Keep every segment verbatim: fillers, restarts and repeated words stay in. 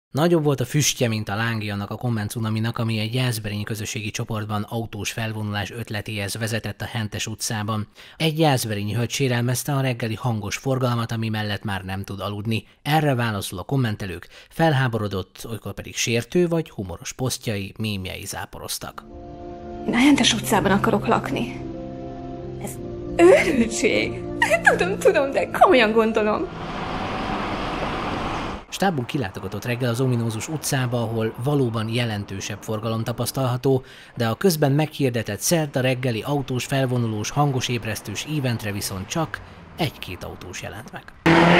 Nagyobb volt a füstje, mint a lángja annak a komment cunaminak, ami egy jászberényi közösségi csoportban autós felvonulás ötletéhez vezetett a Hentes utcában. Egy jászberényi hölgy sérelmezte a reggeli hangos forgalmat, ami mellett már nem tud aludni. Erre válaszol a kommentelők, felháborodott, olykor pedig sértő vagy humoros posztjai, mémjei záporoztak. Én a Hentes utcában akarok lakni. Ez őrültség. Tudom, tudom, de komolyan gondolom. Stábunk kilátogatott reggel az ominózus utcába, ahol valóban jelentősebb forgalom tapasztalható, de a közben meghirdetett szerda reggeli autós felvonulós hangos ébresztős eventre viszont csak egy-két autós jelent meg.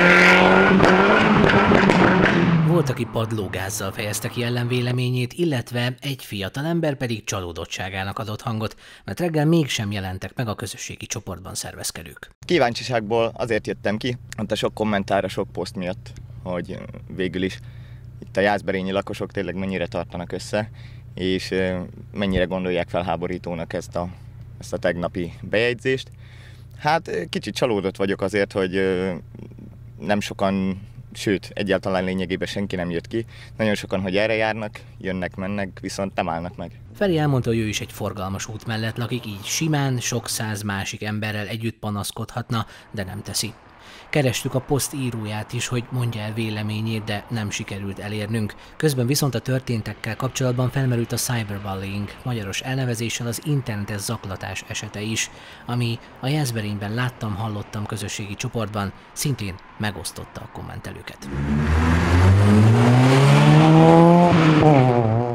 Volt, aki padlógázzal fejezte ki ellenvéleményét, illetve egy fiatalember pedig csalódottságának adott hangot, mert reggel mégsem jelentek meg a közösségi csoportban szervezkedők. Kíváncsiságból azért jöttem ki, ott a sok kommentár, a sok poszt miatt, hogy végül is itt a jászberényi lakosok tényleg mennyire tartanak össze, és mennyire gondolják felháborítónak ezt a, ezt a tegnapi bejegyzést. Hát kicsit csalódott vagyok azért, hogy nem sokan, sőt, egyáltalán lényegében senki nem jött ki. Nagyon sokan, hogy erre járnak, jönnek, mennek, viszont nem állnak meg. Feri elmondta, hogy ő is egy forgalmas út mellett lakik, így simán sok száz másik emberrel együtt panaszkodhatna, de nem teszi. Kerestük a poszt íróját is, hogy mondja el véleményét, de nem sikerült elérnünk. Közben viszont a történtekkel kapcsolatban felmerült a cyberbullying, magyaros elnevezéssel az internetes zaklatás esete is, ami a Jászberényben láttam, hallottam közösségi csoportban szintén megosztotta a kommentelőket.